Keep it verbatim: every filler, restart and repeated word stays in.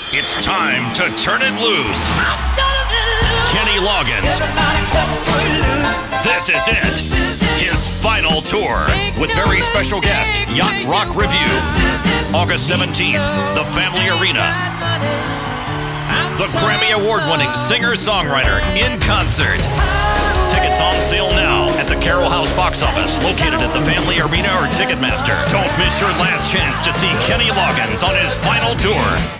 It's time to turn it loose. Kenny Loggins. This is it. His final tour with very special guest, Yacht Rock Review. August seventeenth, the Family Arena. The Grammy Award-winning singer-songwriter in concert. Tickets on sale now at the Carroll House box office, located at the Family Arena or Ticketmaster. Don't miss your last chance to see Kenny Loggins on his final tour.